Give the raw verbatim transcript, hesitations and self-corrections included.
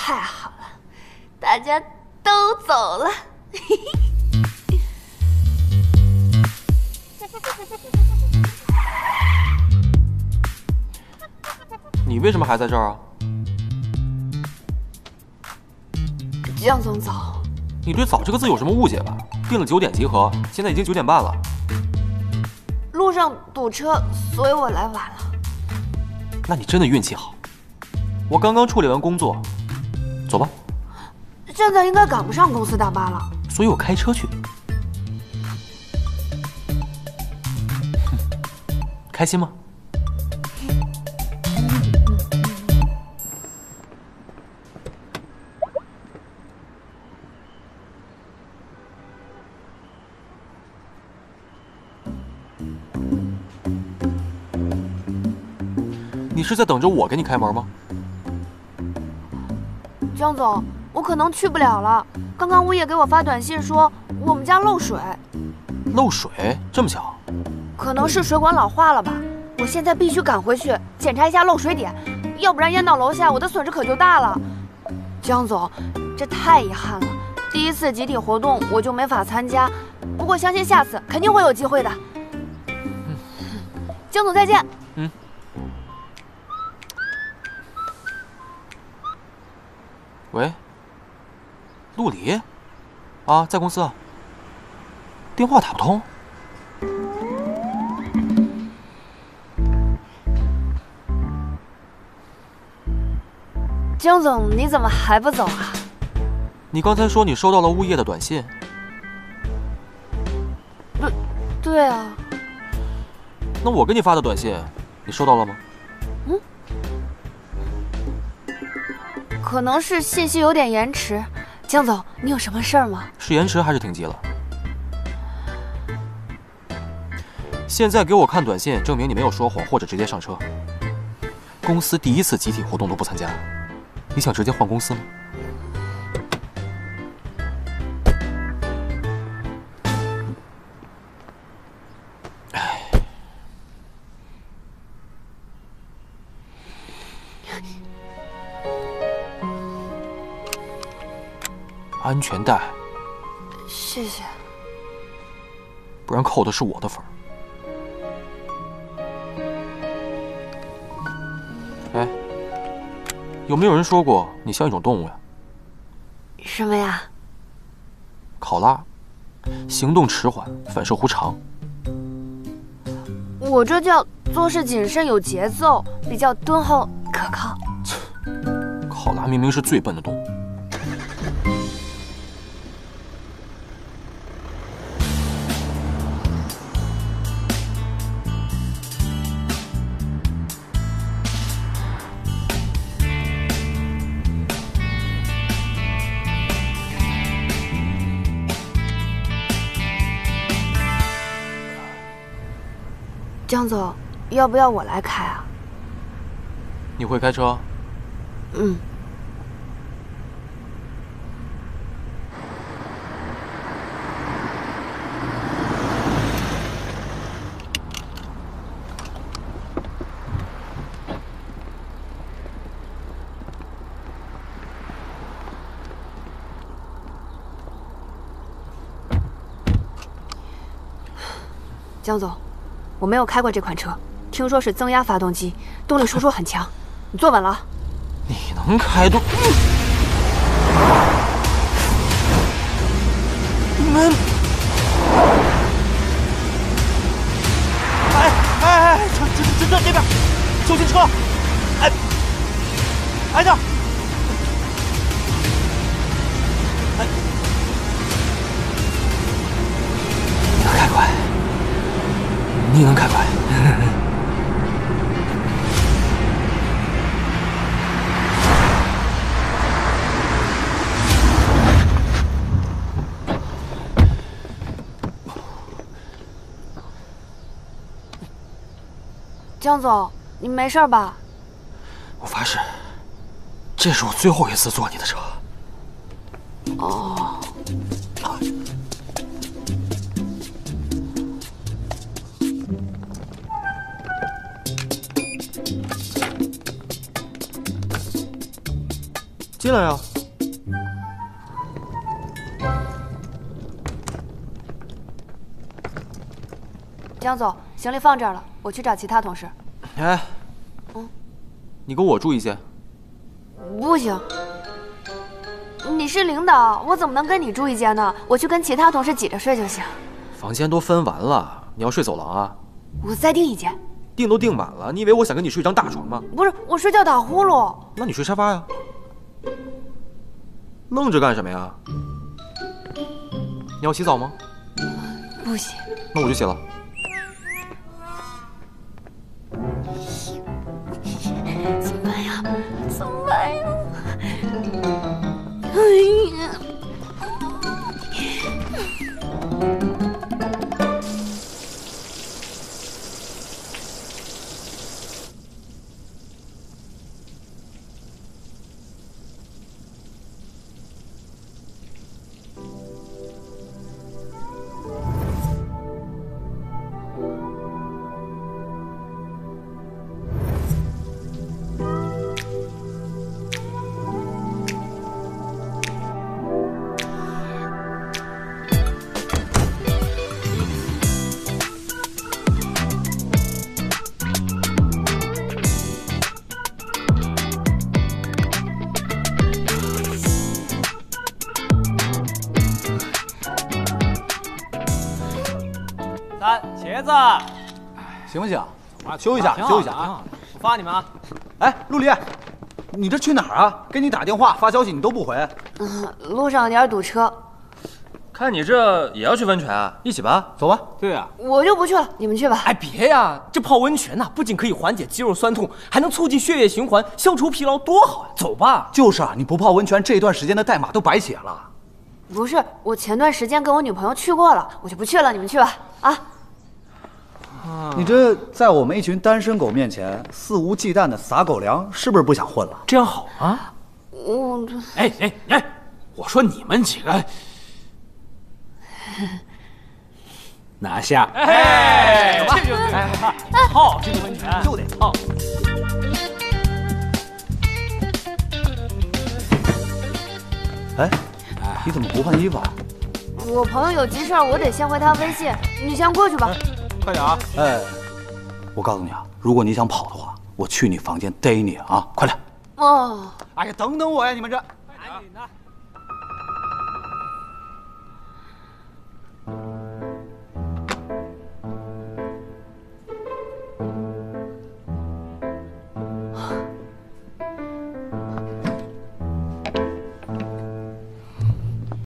太好了，大家都走了。 你为什么还在这儿啊？ 江总早。 你对“早”这个字有什么误解吧？定了九点集合，现在已经九点半了。 路上堵车，所以我来晚了。 那你真的运气好。我刚刚处理完工作，走吧。 现在应该赶不上公司大巴了， 所以我开车去。开心吗？你是在等着我给你开门吗？ 江总，我可能去不了了。刚刚物业给我发短信说我们家漏水。 漏水？这么巧？ 可能是水管老化了吧。我现在必须赶回去检查一下漏水点，要不然淹到楼下，我的损失可就大了。江总，这太遗憾了，第一次集体活动我就没法参加，不过相信下次肯定会有机会的。嗯，江总再见。嗯。 喂，陆离，啊，在公司啊。电话打不通。 江总，你怎么还不走啊？ 你刚才说你收到了物业的短信。 对，对啊。 那我给你发的短信，你收到了吗？ 嗯。可能是信息有点延迟。江总，你有什么事儿吗？ 是延迟还是停机了？现在给我看短信，证明你没有说谎或者直接上车。公司第一次集体活动都不参加，你想直接换公司吗？唉，安全带。 谢谢。 不然扣的是我的分儿。哎，有没有人说过你像一种动物呀？ 什么呀？ 考拉，行动迟缓，反射弧长。 我这叫做事谨慎有节奏，比较敦厚可靠。 考拉明明是最笨的动物。 江总，要不要我来开啊？ 你会开车？ 嗯。江总，我没有开过这款车，听说是增压发动机，动力输出很强。你坐稳了。 你能开动？你们！哎哎哎！这这这这这边，小心车！哎，挨着！哎，你能开快？你能开快。 江总，你没事吧？ 我发誓，这是我最后一次坐你的车。 哦。 进来呀。 江总，行李放这儿了，我去找其他同事。 哎， 嗯， 你跟我住一间。 不行，你是领导，我怎么能跟你住一间呢？我去跟其他同事挤着睡就行。 房间都分完了，你要睡走廊啊？ 我再订一间。 订都订满了，你以为我想跟你睡一张大床吗？ 不是，我睡觉打呼噜。 那你睡沙发呀。愣着干什么呀？你要洗澡吗？ 不洗。 那我就洗了。 怎么办呀？怎么办呀？哎呀！ 三茄子， 行不行？休一下，休一下啊！ 我发你们啊！ 哎，陆离，你这去哪儿啊？给你打电话发消息你都不回。 嗯，路上有点堵车。 看你这也要去温泉啊？一起吧， 走吧。 对啊， 我就不去了，你们去吧。 哎，别呀！这泡温泉呐，不仅可以缓解肌肉酸痛，还能促进血液循环，消除疲劳，多好呀！走吧。 就是啊，你不泡温泉，这段时间的代码都白写了。 不是，我前段时间跟我女朋友去过了，我就不去了，你们去吧。啊。 你这在我们一群单身狗面前肆无忌惮的撒狗粮，是不是不想混了？ 这样好吗？ 我…… 哎哎哎！我说你们几个，拿下！ 哎，这就对了，泡这个温泉就得泡。哎，你怎么不换衣服啊？ 我朋友有急事儿，我得先回他微信，你先过去吧。 快点啊！ 哎，我告诉你啊，如果你想跑的话，我去你房间逮你啊！快点！ 哦。 哎呀，等等我呀，你们这。 赶紧的。